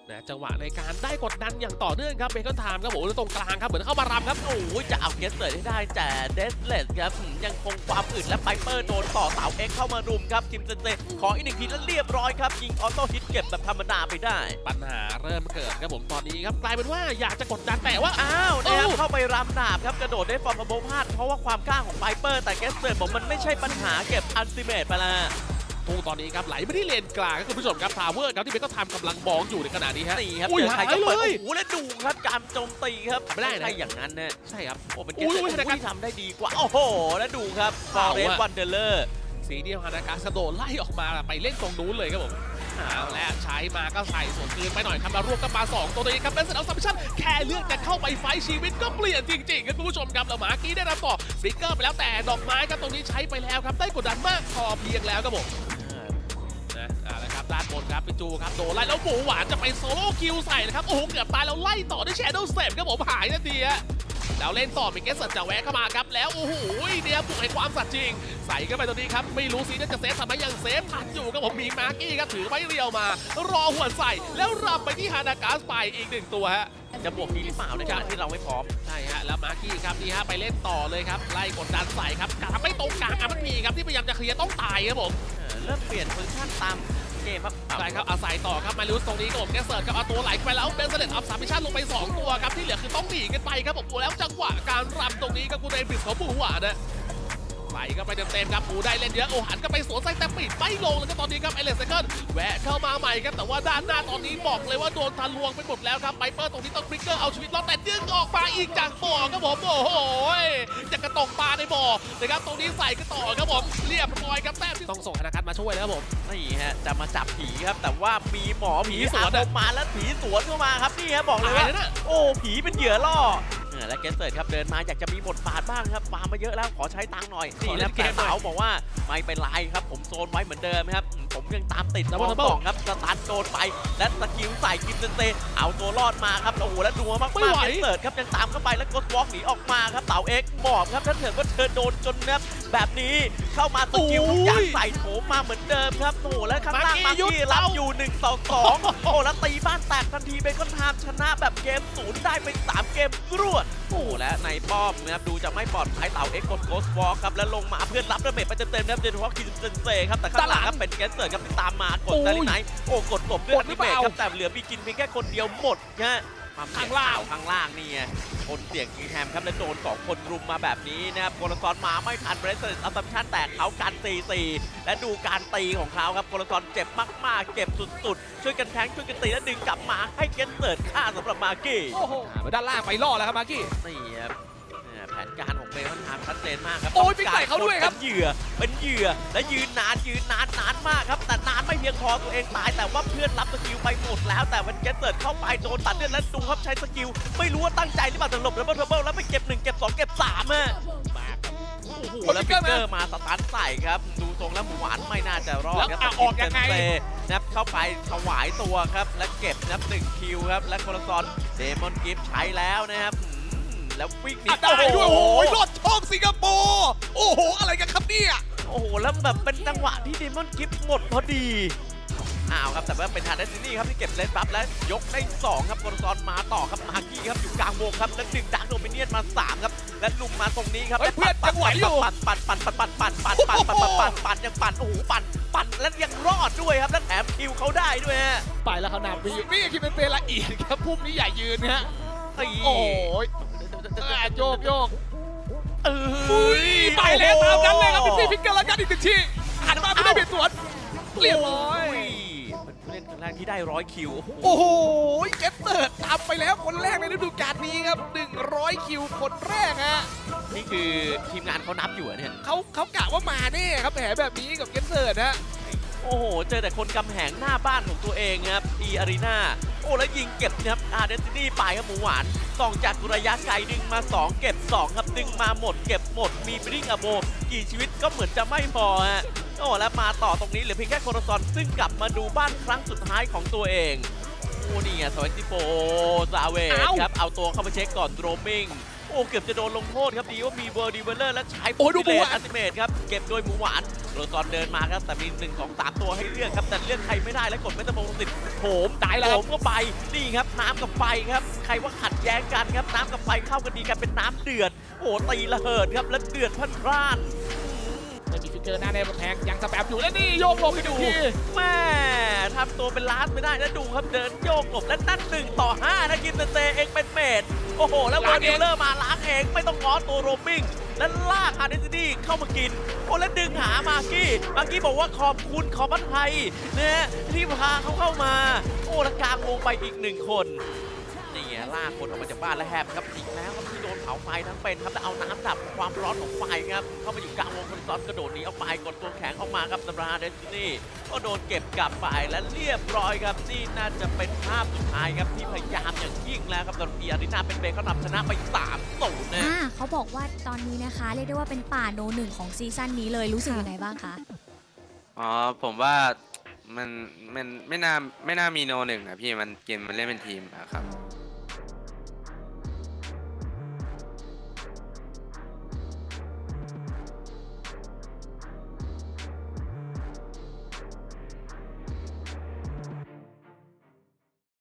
นะจังหวะในการได้กดดันอย่างต่อเนื่องครับเบคอนไทม์ครับผมตรงกลางครับเหมือนเข้ามารำครับโอ้ยจะเอาเกสเตอร์ให้ได้แต่เดสเลสครับยังคงความอึดและไพเปอร์โดนต่อเสาเอ็กเข้ามารุมครับคิมเซนเซขออีกหนึ่งทีแล้วเรียบร้อยครับยิงออโต้ฮิตเก็บแบบธรรมดาไปได้ปัญหาเริ่มเกิดครับผมตอนนี้ครับกลายเป็นว่าอยากจะกดดันแต่ว่าอ้าวนะครับเข้าไปรำดาบครับกระโดดได้ฟอร์มโบพลาดเพราะว่าความกล้าของไพเปอร์แต่เกสเตอร์บอกมันไม่ใช่ปัญหาเก็บอัลติเมทไปแล้วตอนนี้ครับไหลไปที่เลนกลางก็คือผู้ชมครับทาวเวอร์ครับที่เบคก็ทำกำลังมองอยู่ในขณะนี้ฮะนี่ครับเจอใครก็เปิดโอ้โหแล้วดูครับการโจมตีครับไม่ได้ใช่อย่างนั้นนะใช่ครับโอ้เป็นเกสเตอร์ที่ทำได้ดีกว่าโอ้โหแล้วดูครับฟอร์เรสวันเดอร์เลอร์สีเดียวฮานาการกระโดดไล่ออกมาไปเล่นตรงนู้นเลยครับผมและใช้มาก็ใส่ส่วนคืนไปหน่อยครับมารวมกันมา2ตัวนี้ครับเป็นเสร็จแล้วซัมมิชั่นแค่เลือกจะเข้าไปไฟชีวิตก็เปลี่ยนจริงๆครับคุณผู้ชมครับแล้วมากี้ได้รับต่อฟลิกเกอร์ไปแล้วแต่ดอกไม้ครับตรงนี้ใช้ไปแล้วครับได้กดดันมากพอเพียงแล้วครับผมนะครับด้านบนครับปิจูครับโดนไล่แล้วหมูหวานจะไปโซโล่คิวใส่นะครับโอ้โหเกือบตายแล้วไล่ต่อด้วยแชโดว์สเต็ปครับผมหายนาทีฮะแล้วเล่นต่อมีเกสเซอร์จะแวะเข้ามาครับแล้วโอ้โหเนี่ยบุกให้ความสัตย์จริงใส่เข้าไปตรงนี้ครับไม่รู้ซีนั่นจะเซฟทำไมยังเซฟทันอยู่ครับผมมีมาร์กี้ครับถือไม้เรียวมารอหัวใส่แล้วรับไปที่ฮานากาสไปอีก1ตัวฮะจะบวกดีหรือเปล่าในการที่เราไม่พร้อมใช่ฮะแล้วมาร์กี้ครับนี่ฮะไปเล่นต่อเลยครับไล่กดดันใส่ครับกลับไม่ตรงกลางมันมีครับที่พยายามจะเคลียร์ต้องตายครับผมเริ่มเปลี่ยนโพซิชั่นตามเกมครับใช่ครับอาศัยต่อครับมาลิวตรงนี้ก็ผมแกเสิร์ฟครับเอาตัวไหลไปแล้วเบนเซเลตอัพสามมิชชั่นลงไป2ตัวครับที่เหลือคือต้องหนีกันไปครับผมแล้วจังหวะการรำตรงนี้ก็กูเดนบิสเขาบูหวานนะใส่ก็ไปเต็มๆครับปูได้เล่นเยอะโอหันก็ไปสวนใส่แต่ปิดไม่ลงแล้วก็ตอนนี้ครับเอเลสเซเคิลแวะเข้ามาใหม่ครับแต่ว่าด้านหน้าตอนนี้บอกเลยว่าโดนทะลวงไปหมดแล้วครับไพเปอร์ตรงนี้ต้องฟลิกเกอร์เอาชีวิตรอดแต่ดึงออกมาอีกจากบ่อครับผมโอ้โหจะกระตกปลาในบ่อนะครับตรงนี้ใส่ก็ต่อครับผมเรียบร้อยครับแต้มที่ต้องส่งธนาคารมาช่วยแล้วครับผมนี่ฮะจะมาจับผีครับแต่ว่ามีหมอผีสวนมาแล้วผีสวนเข้ามาครับนี่ฮะบอกเลยว่าโอ้ผีเป็นเหยื่อล่อและเกสเซิร์ดครับเดินมาอยากจะมีบทบาทบ้างครับฟาร์มมาเยอะแล้วขอใช้ตังค์หน่อยนี่แล้วแต่สาวบอกว่าไม่เป็นไรครับผมโซนไว้เหมือนเดิมครับผมยังตามติดนะว่าต้องครับสตันโดนไปและสกิลใส่กิมเซนเซเอาตัวรอดมาครับโอ้โหแล้วดัวมากๆเกสเซิร์ดครับยังตามเข้าไปแล้วกดวอล์กหนีออกมาครับเต่าเอ็กหมอบครับถ้าเถิดว่าเธอโดนจนนะแบบนี้เข้ามาสกิลทุกอย่างใส่โถมมาเหมือนเดิมครับโอ้และข้างล่างมากี้รับอยู่1 ต่อ 2โอ้แล้วตีบ้านแตกทันทีเบคอนไทม์ชนะแบบเกม0ได้ไป3 เกมรวดโอ้และในป้อมนะครับดูจะไม่ปลอดภัยเต่าเอ็กกดโกสวอล์กครับแล้วลงมาเพื่อนรับระเบิดไปเต็มๆนะครับโดยเฉพาะคิมเซนเซครับแต่ข้างหลังครับเป็นเกสเซิร์ดครับที่ตามมากดได้ไหนโอ้กดกบด้วยอันติเมทครับแต่เหลือมีกินเพียงแค่คนเดียวหมดแค่ข้างล่างนี่คนเสี่ยงกิงแฮมครับและโดน2 คนรุมมาแบบนี้นะครับโกลซอนมาไม่ทันเบรสเซอร์อัลตัมชั่นแตกเขาการตีและดูการตีของเขาครับโกลซอนเจ็บมากๆเจ็บสุดๆช่วยกันแทงช่วยกันตีและดึงกลับมาให้เกสเซิร์ดฆ่าสำหรับมากี้โอ้โหด้านล่างไปล่อแล้วครับมากี้นี่ครับแผนการของเบคอนไทม์ชัดเจนมากครับโอ้ยไปใส่เขาด้วยครับเป็นเหยื่อและยืนนานมากครับแต่นานไม่เพียงพอตัวเองตายแต่ว่าเพื่อนรับสกิลไปหมดแล้วแต่มันเกสเซิร์ดเข้าไปโดนตัดเลือดและดูครับใช้สกิลไม่รู้ว่าตั้งใจหรือเปล่าแต่หลบแล้วเบิลแล้วไปเก็บ1 เก็บ 2 เก็บ 3โอ้โหแล้วฟิกเกอร์มาสตันใส่ครับดูทรงแล้วหมูหวานไม่น่าจะรอดครับออกยังไงนับเข้าไปถวายตัวครับและเก็บนับ1 คิวครับและโคลซอนเดมอนกิฟต์ใช้แล้วนะครับแล้ววิ่งหนีได้ด้วยโอ้โหรอดช่องสิงคโปร์โอ้โหอะไรกันครับเนี่ยโอ้โหแล้วแบบเป็นจังหวะที่เดมอนกิฟต์หมดพอดีครับแต่ว่าเป็นทางเดซินี่ครับที่เก็บเลนบัฟแล้วยกได้2ครับโกลซอนมาต่อครับมากี้ครับอยู่กลางวงครับแล้วดึงดักโดมิเนียนมา3ครับและลุมมาตรงนี้ครับเพื่อนยังไหวอยู่ปั่นยังปั่นโอ้โหปั่นแล้วยังรอดด้วยครับแล้วแถมคิวเขาได้ด้วยฮะไปแล้วเขาหนักไปอยู่นี่คิดเป็นเตละเอียดครับพุ่มนี้ใหญ่ยืนฮะโอ้ยโยกไปเลยตามนั้นเลยครับพี่ฟิกเกอร์แล้วกันอีก1 ทีหันมาไม่ได้เบียดสวนเรียบร้อยเป็นผู้เล่นคนแรกที่ได้100 คิวโอ้โหเกสเซิร์ดทำไปแล้วคนแรกในฤดูกาลนี้ครับ100 คิวคนแรกฮะนี่คือทีมงานเขานับอยู่เนี่ยเขากะว่ามาแน่ครับแผลแบบนี้กับเกสเซิร์ดฮะโอ้โหเจอแต่คนกำแหงหน้าบ้านของตัวเองครับอารีนาโอ้แล้วยิงเก็บนะครับเดซินี่ไปครับหมูหวานส่องจากระยะไกลดึงมา2เก็บ2ครับดึงมาหมดเก็บหมดมีบริงอโบกี่ชีวิตก็เหมือนจะไม่พอฮะโอ้แล้วมาต่อตรงนี้เหลือเพียงแค่โคลซอนซึ่งกลับมาดูบ้านครั้งสุดท้ายของตัวเองโอ้นี่ไง24ซาเวสครับเอาตัวเข้าไปเช็คก่อนโดรมมิ่งโอ้เกือบจะโดนลงโทษครับดีว่ามีเวอร์ดิเวลเลอร์และใช้โอ้ดูอัลติเมทครับเก็บโดยหมูหวานโรซอนเดินมาครับแต่มี1 2 3 ตัวให้เลือกครับแต่เลือกใครไม่ได้และกดเมตาโบสิตโถมตายแล้วโถมเข้าไปนี่ครับน้ำกับไฟครับใครว่าขัดแย้งกันครับน้ำกับไฟเข้ากันดีกันเป็นน้ำเดือดโอ้ตีระเหิดครับแล้วเดือดพล่านไม่มีฟิกเกอร์หน้าแน่บนแทงยังสแปมอยู่แล้วนี่โยกลงไปดูแม่ทำตัวเป็นล้านไม่ได้แล้วดูครับเดินโยกหลบและนั่น1-5นะกินเตเองเป็นเมดโอ้โหแล้ววอร์ดิลเลอร์มาล้างเองไม่ต้องง้อตัวโรมมิ่งและลากฮาร์ดเดนซิตี้เข้ามากินโอ้แล้วดึงหามากี้บอกว่าขอบคุณขอบพระไทยนะที่พาเขาเข้ามาโอ้แล้วกลางวงไปอีก1 คนนี่ไงลากคนออกมาจากบ้านแล้วแฮมครับอีกแล้วครับที่โดนเผาไฟทั้งเป็นครับแล้วเอาน้ำดับความร้อนของไฟครับเข้ามาอยู่กลางวงคนซ้อนกระโดดหนีออกไปกดตัวแข็งออกมาครับสำหรับฮาร์ดเดนซิตี้ก็โดนเก็บกลับไปและเรียบร้อยครับนี่น่าจะเป็นภาพสุดท้ายครับที่พยายามอย่างยิ่งแล้วครับสำหรับอารีนาเป็นเบย์เขานำชนะไป3-0นะเขาบอกว่าตอนนี้นะคะเรียกได้ว่าเป็นป่าโนหนึ่งของซีซั่นนี้เลยรู้สึกยังไงบ้างคะอ๋อผมว่ามันไม่น่ามีโนหนึ่งอะพี่มันเกมมันเล่นเป็นทีมอะครับ